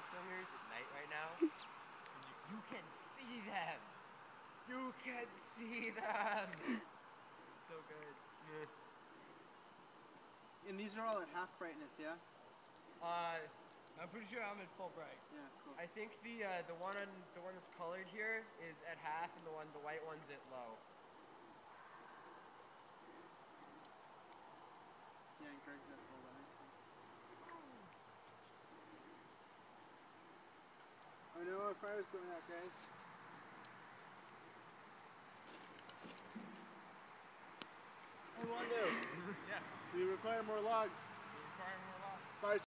swimmers at night right now. And you can see them. You can see them. It's so good. And these are all at half brightness, yeah? I'm pretty sure I'm at full bright. Yeah, cool. I think the one that's colored here is at half, and the white one's at low. Yeah, and Greg's at full light. I know if I was going out, guys. Hey, Wando. Yes. We require more logs. We require more logs.